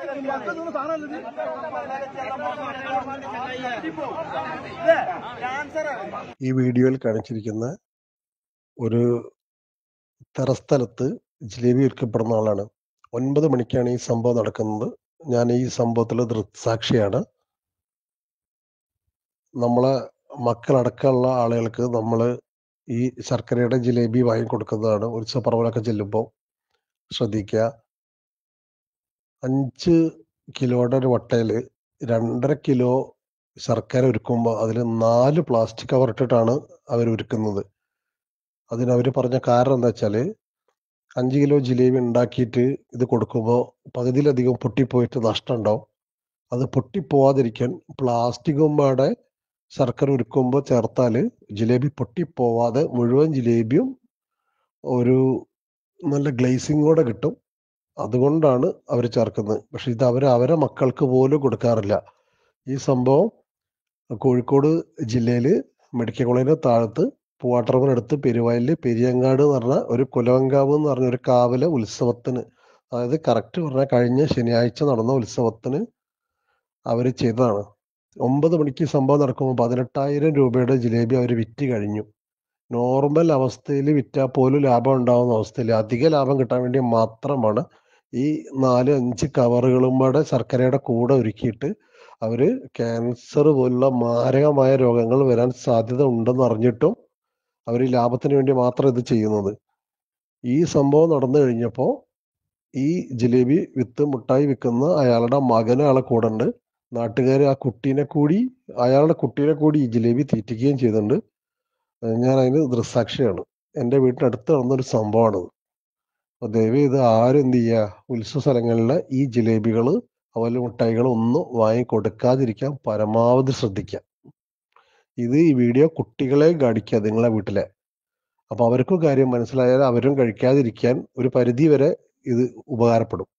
ഈ വീഡിയോയിൽ കാണിച്ചിരിക്കുന്ന ഒരു സ്ഥലത്ത് ജിലേബി വിൽക്കപ്പെടുന്ന ആളാണ്. 9 മണിക്കാണ് ഈ സംഭവം നടക്കുന്നത്. ഞാൻ ഈ സംഭവത്തിൽ ദൃക്സാക്ഷിയാണ്. നമ്മളെ മക്കളടക്കമുള്ള ആളുകൾക്ക് നമ്മൾ ഈ ശർക്കരയുടെ ജിലേബി വാങ്ങിക്കൊടുക്കുന്നതാണ്. ഉത്സവപ്പറമ്പിലൊക്കെ ചെല്ലുമ്പോൾ ശ്രദ്ധിക്കുക. 5 കിലോയുടെ ഒരു വട്ടയിൽ 2.5 കിലോ ശർക്കര ഉരുക്കുമ്പോൾ അതിൽ 4 പ്ലാസ്റ്റിക് കവർ ഇട്ടിട്ടാണ് അവർ ഉരുക്കുന്നത്. അതിനവർ പറഞ്ഞ കാരണം എന്താ വെച്ചാൽ 5 കിലോ ജിലേബി ഉണ്ടാക്കിയിട്ട് ഇത് കൊടുക്കുമ്പോൾ പകുതിയിലധികം പൊട്ടിപ്പോയിട്ട് നഷ്ടം ഉണ്ടാവും. അത് പൊട്ടിപ്പോവാതിരിക്കാൻ പ്ലാസ്റ്റിക്കും പാടെ ശർക്കര ഉരുക്കുമ്പോൾ ചേർത്താൽ ജിലേബി പൊട്ടിപ്പോവാതെ മുഴുവൻ ജിലേബിയും ഒരു നല്ല ഗ്ലേസിങ്ങോടെ കിട്ടും. അതുകൊണ്ടാണ് അവർ ചേർക്കുന്നത്. പക്ഷെ ഇത് അവരെ മക്കൾക്ക് പോലും കൊടുക്കാറില്ല. ഈ സംഭവം കോഴിക്കോട് ജില്ലയിൽ മെഡിക്കൽ കോളേജിന് താഴത്ത് പൂവാട്ടറമ്പിനടുത്ത് പെരുവയലിൽ പെരിയങ്ങാട് എന്ന് പറഞ്ഞ ഒരു കുലവങ്കാവ് എന്ന് പറഞ്ഞ ഒരു കാവിലെ ഉത്സവത്തിന്, അതായത് കറക്റ്റ് പറഞ്ഞാൽ കഴിഞ്ഞ ശനിയാഴ്ച നടന്ന ഉത്സവത്തിന് അവർ ചെയ്തതാണ്. 9 മണിക്ക് സംഭവം നടക്കുമ്പോൾ 18,000 രൂപയുടെ ജിലേബി അവർ വിറ്റ് കഴിഞ്ഞു. നോർമൽ അവസ്ഥയിൽ വിറ്റാൽ പോലും ലാഭം ഉണ്ടാവുന്ന അവസ്ഥയിൽ അധിക ലാഭം കിട്ടാൻ വേണ്ടി മാത്രമാണ് ഈ 4-5 കവറുകളും കൂടെ ശർക്കരയുടെ കൂടെ ഒരുക്കിയിട്ട് അവർ ക്യാൻസർ പോലുള്ള മാരകമായ രോഗങ്ങൾ വരാൻ സാധ്യത ഉണ്ടെന്ന് അറിഞ്ഞിട്ടും അവർ ലാഭത്തിന് വേണ്ടി മാത്രം ഇത് ചെയ്യുന്നത്. ഈ സംഭവം നടന്നു കഴിഞ്ഞപ്പോൾ ഈ ജിലേബി വിത്ത് മുട്ടായി വിൽക്കുന്ന അയാളുടെ മകന് ആളെ കൂടെ ഉണ്ട്. നാട്ടുകാർ അയാളുടെ കുട്ടീനെ കൂടി ഈ ജിലേബി തീറ്റിക്കുകയും ചെയ്തിട്ടുണ്ട്. ഞാൻ അതിന് ദൃക്സാക്ഷിയാണ്. എൻ്റെ വീട്ടിനടുത്ത് നടന്നൊരു സംഭവമാണത്. അപ്പോൾ ദയവ് ഇത് ആരും എന്ത് ചെയ്യുക, ഉത്സവ സ്ഥലങ്ങളിലെ ഈ ജിലേബികൾ അതുപോലെ മുട്ടായികൾ ഒന്നും വാങ്ങിക്കൊടുക്കാതിരിക്കാൻ പരമാവധി ശ്രദ്ധിക്കുക. ഈ വീഡിയോ കുട്ടികളെ കാണിക്കുക നിങ്ങളെ വീട്ടിലെ. അപ്പോൾ അവർക്കും കാര്യം മനസ്സിലായാൽ അവരും കഴിക്കാതിരിക്കാൻ ഒരു പരിധി വരെ ഇത് ഉപകാരപ്പെടും.